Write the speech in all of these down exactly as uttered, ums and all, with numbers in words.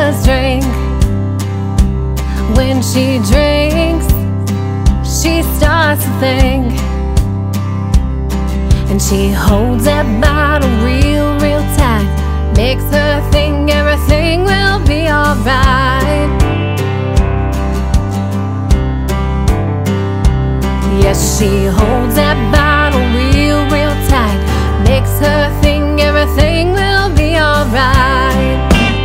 does drink. When she drinks, she starts to think, and she holds that bottle real, real tight. Makes her think everything will be alright. Yes, she holds that bottle real, real tight. Makes her think everything will be alright.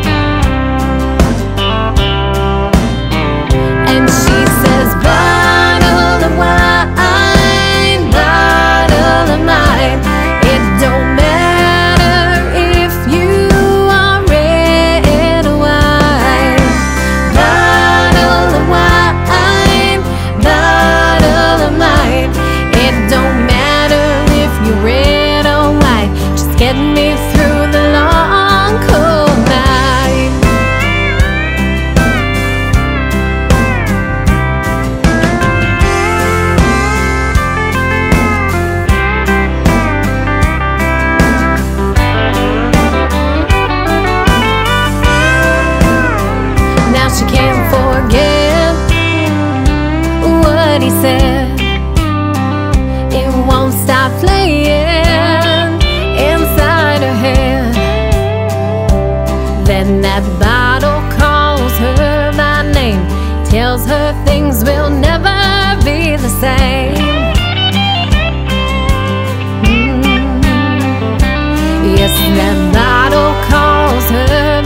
And she says, bottle of wine, bottle of mine. It don't matter if you are red or white. Bottle of wine, bottle of mine. It don't matter if you're red or white. Just get me through the long cold night. Now she can't forget what he said. It won't stop playing inside her head. Then that bottle calls her by name, tells her things will never be the same. Mm. Yes, that bottle calls her